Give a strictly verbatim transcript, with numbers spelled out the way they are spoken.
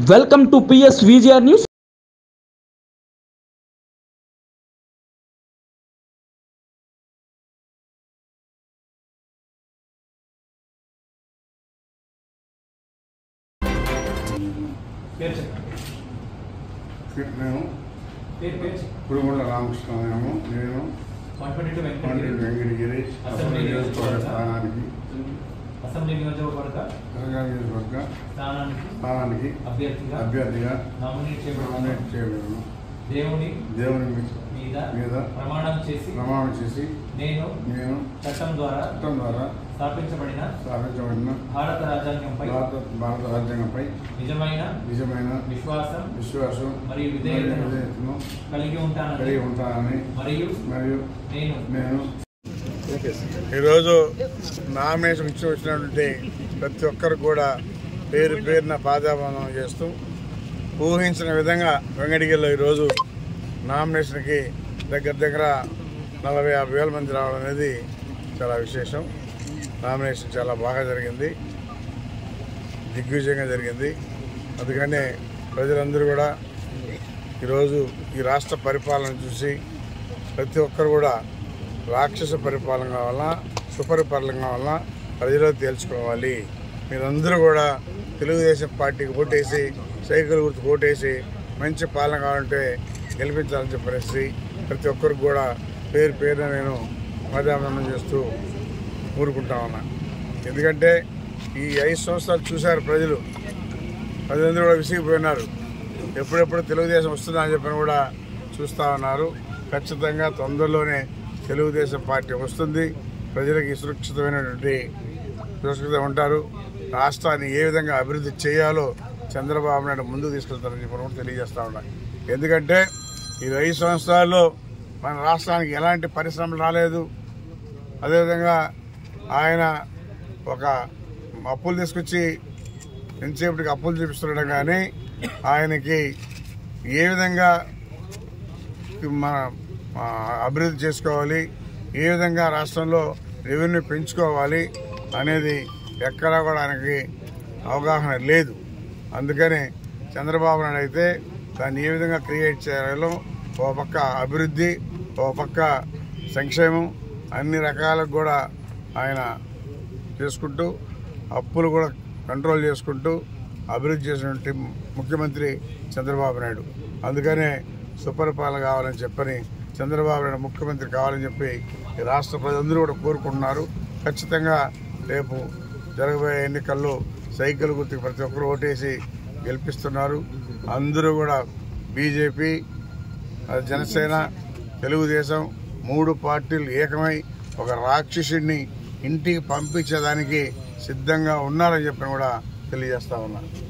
Welcome to P S V G R News. Kurugonda రామకృష్ణము నేను Venkatagiri assembly స్థానానికి assembly నియోజకవర్గ నియోజకవర్గ స్థానానికి స్థానానికి అభ్యర్థిగా అభ్యర్థిగా నామినేట్ నామినేట్ చేయబడిన చేయబడను. దేవుని దేవుని మీద మీద ప్రమాణం చేసి ప్రమాణం చేసి నేను నేను చట్టం ద్వారా చట్టం ద్వారా స్థాపించబడిన స్థాపించబడిన భారత రాజ్యాంగంపై భారత భారత రాజ్యాంగంపై నిజమైన నిజమైన విశ్వాసం విశ్వాసం మరియు విధేయతను విధేయతను కలిగి ఉంటానని కలిగి ఉంటానని మరియు మరియు నేను నేను ఈరోజు నామినేషన్ ఇచ్చి వచ్చినటువంటి ప్రతి ఒక్కరు కూడా పేరు పేరున పాదాబంధనం చేస్తూ ఊహించిన విధంగా వెంకటగిరిలో ఈరోజు నామినేషన్కి దగ్గర దగ్గర నలభై యాభై వేల మంది రావడం అనేది చాలా విశేషం. నామినేషన్ చాలా బాగా జరిగింది, దిగ్విజయంగా జరిగింది. అందుకనే ప్రజలందరూ కూడా ఈరోజు ఈ రాష్ట్ర పరిపాలన చూసి ప్రతి ఒక్కరు కూడా రాక్షస పరిపాలన కావాలా సుపరిపాలన కావాలా ప్రజలు తేల్చుకోవాలి. మీరందరూ కూడా తెలుగుదేశం పార్టీకి ఓటేసి సైకిల్ గుర్తుకు ఓటేసి మంచి పాలన కావాలంటే గెలిపించాలని చెప్పేసి ప్రతి ఒక్కరికి కూడా పేరు పేరున నేను పాదాభివందనం చేస్తూ ఊరుకుంటా ఉన్నా. ఎందుకంటే ఈ ఐదు సంవత్సరాలు చూశారు ప్రజలు, ప్రజలందరూ కూడా విసిగిపోయినారు. ఎప్పుడెప్పుడు తెలుగుదేశం వస్తుందా అని చెప్పని కూడా చూస్తూ ఉన్నారు. ఖచ్చితంగా తొందరలోనే తెలుగుదేశం పార్టీ వస్తుంది. ప్రజలకి సురక్షితమైనటువంటి సురక్షితంగా ఉంటారు. రాష్ట్రాన్ని ఏ విధంగా అభివృద్ధి చేయాలో చంద్రబాబు నాయుడు ముందుకు తీసుకెళ్తారని చెప్పి కూడా తెలియజేస్తూ ఉన్నారు. ఎందుకంటే ఈ ఐదు సంవత్సరాల్లో మన రాష్ట్రానికి ఎలాంటి పరిశ్రమలు రాలేదు. అదేవిధంగా ఆయన ఒక అప్పులు తీసుకొచ్చి ఎంతసేపటికి అప్పులు చూపిస్తుండడం కానీ ఆయనకి ఏ విధంగా మన అభివృద్ధి చేసుకోవాలి, ఏ విధంగా రాష్ట్రంలో రెవెన్యూ పెంచుకోవాలి అనేది ఎక్కడా కూడా ఆయనకి అవగాహన లేదు. అందుకని చంద్రబాబు నాయుడు అయితే దాన్ని ఏ విధంగా క్రియేట్ చేయాలో ఓ పక్క అభివృద్ధి, ఓ పక్క సంక్షేమం అన్ని రకాలకు కూడా ఆయన చేసుకుంటూ అప్పులు కూడా కంట్రోల్ చేసుకుంటూ అభివృద్ధి చేసినటువంటి ముఖ్యమంత్రి చంద్రబాబు నాయుడు. అందుకనే సుపరిపాలన కావాలని చెప్పని చంద్రబాబు నాయుడు ముఖ్యమంత్రి కావాలని చెప్పి ఈ రాష్ట్ర ప్రజలందరూ కూడా కోరుకుంటున్నారు. ఖచ్చితంగా రేపు జరగబోయే ఎన్నికల్లో సైకిల్ గుర్తుకు ప్రతి ఒక్కరు ఓటేసి గెలిపిస్తున్నారు. అందరూ కూడా బీజేపీ, జనసేన, తెలుగుదేశం మూడు పార్టీలు ఏకమై ఒక రాక్షసుడిని ఇంటికి పంపించేదానికి సిద్ధంగా ఉన్నారని చెప్పని కూడా తెలియజేస్తా ఉన్నా.